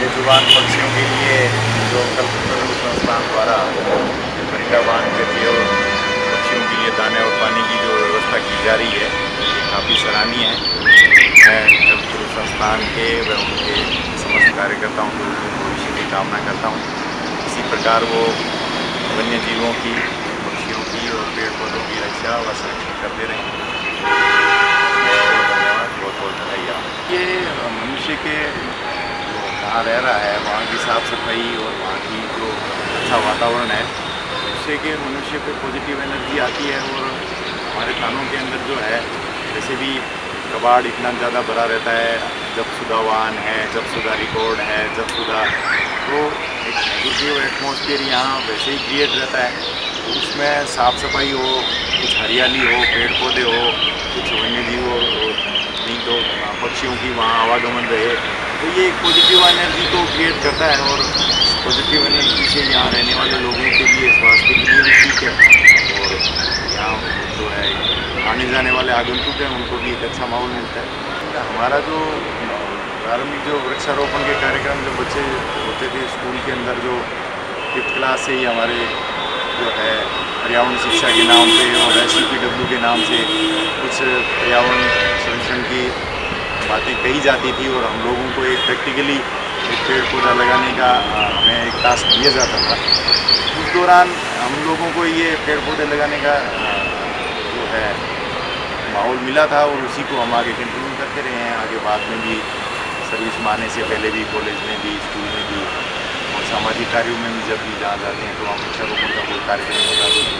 बेजुबान पक्षियों के लिए जो कल्पतरु संस्थान द्वारा तरीका बांध करके और पक्षियों के लिए दाने और पानी की जो व्यवस्था की जा रही है, ये काफ़ी सराहनीय है। मैं कल्पतरु संस्थान के व उनके समस्त कार्यकर्ताओं के भविष्य की कामना करता हूँ। इसी प्रकार वो वन्य जीवों की, पक्षियों की और पेड़ पौधों की रक्षा व संरक्षण करते रहें। बहुत धन्यवाद, बहुत बहुत बधाई। ये मनुष्य के जहाँ रह रहा है वहाँ की साफ़ सफाई और वहाँ की जो अच्छा वातावरण है, उससे कि मनुष्य पे पॉजिटिव एनर्जी आती है। और हमारे थानों के अंदर जो है, वैसे भी कबाड़ इतना ज़्यादा भरा रहता है, जब सुधा वाहन है, जब सुधा रिकॉर्ड है, जब सुधा, तो एक नेगेटिव एटमॉस्फेयर यहाँ वैसे ही क्रिएट रहता है। तो उसमें साफ़ सफाई हो, कुछ हरियाली हो, पेड़ पौधे हो, कुछ वन्य जीव हो, नहीं तो पक्षियों की वहाँ आवागमन रहे, तो ये एक पॉजिटिव एनर्जी को क्रिएट करता है। और पॉजिटिव एनर्जी से यहाँ रहने वाले लोगों के लिए, स्वास्थ्य के लिए भी ठीक है। और यहाँ जो है आने जाने वाले आगंतुक हैं, उनको भी एक अच्छा माहौल मिलता है। हमारा जो प्रारंभिक जो वृक्षारोपण के कार्यक्रम जो बच्चे होते थे स्कूल के अंदर, जो 5th क्लास से ही हमारे जो है पर्यावरण शिक्षा के नाम पे और SCPW के नाम से कुछ पर्यावरण संरक्षण की बातें कही जाती थी और हम लोगों को एक प्रैक्टिकली एक पेड़ पौधा लगाने का हमें एक टास्क दिया जाता था। उस दौरान हम लोगों को ये पेड़ पौधे लगाने का जो है माहौल मिला था और उसी को हम आगे कंटिन्यू करते रहे हैं। आगे बाद में भी सर्विस में आने से पहले भी, कॉलेज में भी, स्कूल में भी और सामाजिक कार्यों में भी जब भी जहाँ जाते हैं तो हम वृक्षारोपण का कोई कार्यक्रम होता है